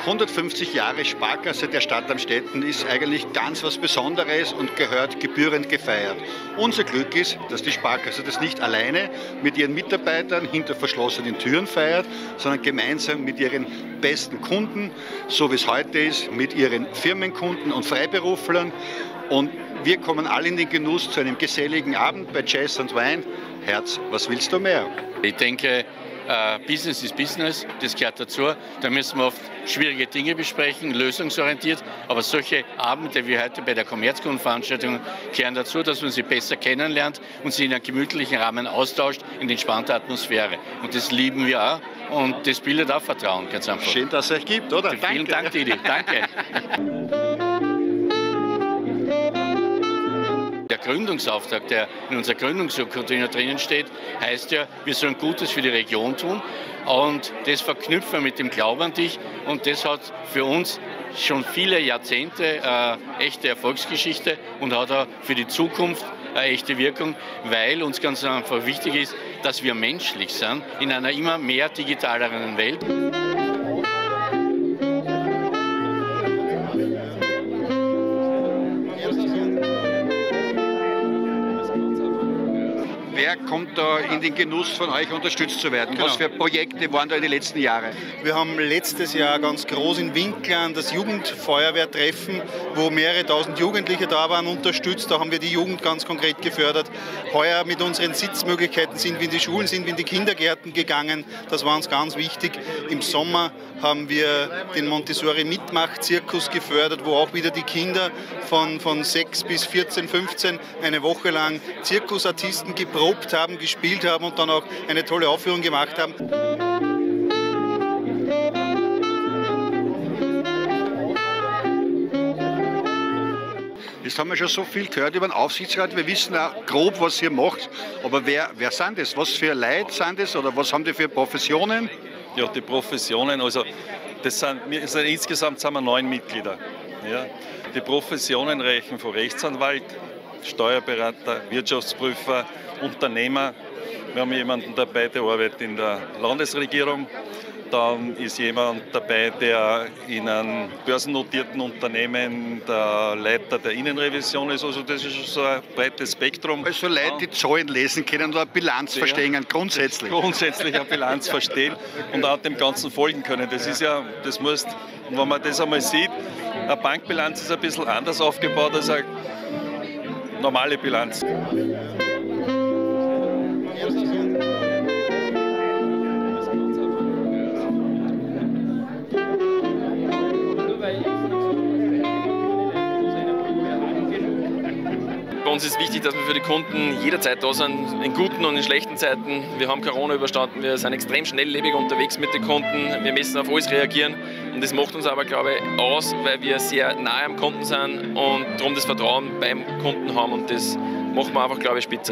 150 Jahre Sparkasse der Stadt Amstetten ist eigentlich ganz was Besonderes und gehört gebührend gefeiert. Unser Glück ist, dass die Sparkasse das nicht alleine mit ihren Mitarbeitern hinter verschlossenen Türen feiert, sondern gemeinsam mit ihren besten Kunden, so wie es heute ist, mit ihren Firmenkunden und Freiberuflern. Und wir kommen alle in den Genuss zu einem geselligen Abend bei Jazz und Wein. Herz, was willst du mehr? Ich denke, Business ist Business, das gehört dazu. Da müssen wir oft schwierige Dinge besprechen, lösungsorientiert. Aber solche Abende wie heute bei der Commerzkundenveranstaltung gehören dazu, dass man sie besser kennenlernt und sie in einem gemütlichen Rahmen austauscht, in entspannter Atmosphäre. Und das lieben wir auch. Und das bildet auch Vertrauen, ganz einfach. Schön, dass es euch gibt, oder? Vielen Dank, Didi. Danke. Der Gründungsauftrag, der in unserer Gründungsurkunde drinnen steht, heißt ja, wir sollen Gutes für die Region tun. Und das verknüpfen wir mit dem Glauben an dich. Und das hat für uns schon viele Jahrzehnte echte Erfolgsgeschichte und hat auch für die Zukunft eine echte Wirkung, weil uns ganz einfach wichtig ist, dass wir menschlich sind in einer immer mehr digitaleren Welt. Wer kommt da in den Genuss, von euch unterstützt zu werden? Genau. Was für Projekte waren da in den letzten Jahren? Wir haben letztes Jahr ganz groß in Winkler das Jugendfeuerwehrtreffen, wo mehrere tausend Jugendliche da waren, unterstützt. Da haben wir die Jugend ganz konkret gefördert. Heuer mit unseren Sitzmöglichkeiten sind wir in die Schulen, sind wir in die Kindergärten gegangen. Das war uns ganz wichtig. Im Sommer haben wir den Montessori-Mitmach-Zirkus gefördert, wo auch wieder die Kinder von 6 bis 14, 15 eine Woche lang Zirkusartisten geprobt haben, gespielt haben und dann auch eine tolle Aufführung gemacht haben. Jetzt haben wir schon so viel gehört über den Aufsichtsrat. Wir wissen auch grob, was ihr macht. Aber wer sind das? Was für Leute sind das? Oder was haben die für Professionen? Ja, die Professionen, also insgesamt sind wir 9 Mitglieder. Ja. Die Professionen reichen von Rechtsanwalt, Steuerberater, Wirtschaftsprüfer, Unternehmer. Wir haben jemanden dabei, der arbeitet in der Landesregierung. Dann ist jemand dabei, der in einem börsennotierten Unternehmen der Leiter der Innenrevision ist. Also das ist so ein breites Spektrum. Also Leute, die Zahlen lesen können oder eine Bilanz verstehen, grundsätzlich. Grundsätzlich eine Bilanz verstehen und auch dem Ganzen folgen können. Das ist ja, das muss, und wenn man das einmal sieht, eine Bankbilanz ist ein bisschen anders aufgebaut als eine normale Bilanz. Bei uns ist wichtig, dass wir für die Kunden jederzeit da sind, in guten und in schlechten Zeiten. Wir haben Corona überstanden, wir sind extrem schnelllebig unterwegs mit den Kunden, wir müssen auf alles reagieren und das macht uns aber, glaube ich, aus, weil wir sehr nahe am Kunden sind und darum das Vertrauen beim Kunden haben und das machen wir einfach, glaube ich, spitze.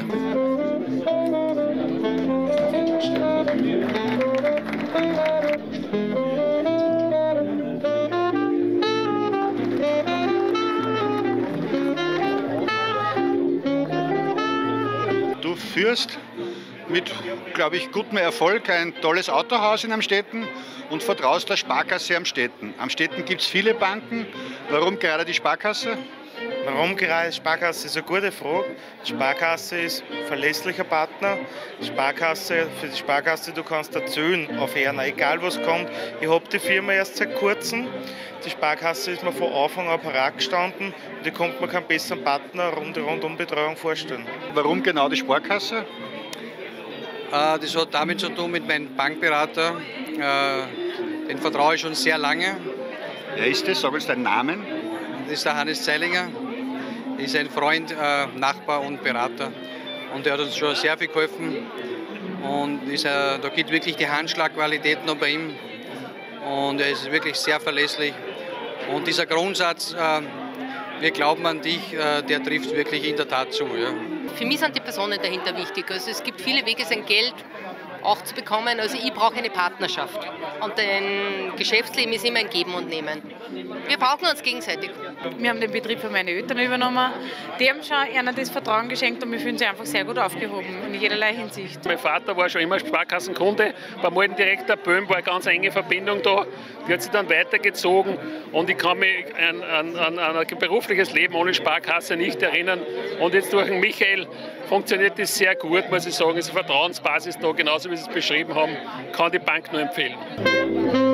Du führst mit, glaube ich, gutem Erfolg ein tolles Autohaus in Amstetten und vertraust der Sparkasse Amstetten. Amstetten gibt es viele Banken. Warum gerade die Sparkasse? Warum gerade die Sparkasse, ist eine gute Frage. Die Sparkasse ist ein verlässlicher Partner. Für die Sparkasse, du kannst erzählen auf Ehren, egal was kommt. Ich habe die Firma erst seit kurzem. Die Sparkasse ist mir von Anfang an parat gestanden und ich konnte mir keinen besseren Partner rundum Betreuung vorstellen. Warum genau die Sparkasse? Das hat damit zu tun mit meinem Bankberater. Den vertraue ich schon sehr lange. Wer ist das? Sag uns deinen Namen. Das ist der Hannes Zeilinger. Er ist ein Freund, Nachbar und Berater. Und er hat uns schon sehr viel geholfen. Und da geht wirklich die Handschlagqualität noch bei ihm. Und er ist wirklich sehr verlässlich. Und dieser Grundsatz, wir glauben an dich, der trifft wirklich in der Tat zu. Ja. Für mich sind die Personen dahinter wichtig. Also es gibt viele Wege, sein Geld auch zu bekommen. Also ich brauche eine Partnerschaft. Und ein Geschäftsleben ist immer ein Geben und Nehmen. Wir brauchen uns gegenseitig. Wir haben den Betrieb von meinen Eltern übernommen. Die haben schon einer das Vertrauen geschenkt und wir fühlen sich einfach sehr gut aufgehoben in jederlei Hinsicht. Mein Vater war schon immer Sparkassenkunde. Beim alten Direktor Böhm war eine ganz enge Verbindung da. Die hat sich dann weitergezogen und ich kann mich an ein berufliches Leben ohne Sparkasse nicht erinnern. Und jetzt durch den Michael funktioniert das sehr gut, muss ich sagen. Es ist eine Vertrauensbasis da, genauso wie Sie es beschrieben haben, kann die Bank nur empfehlen.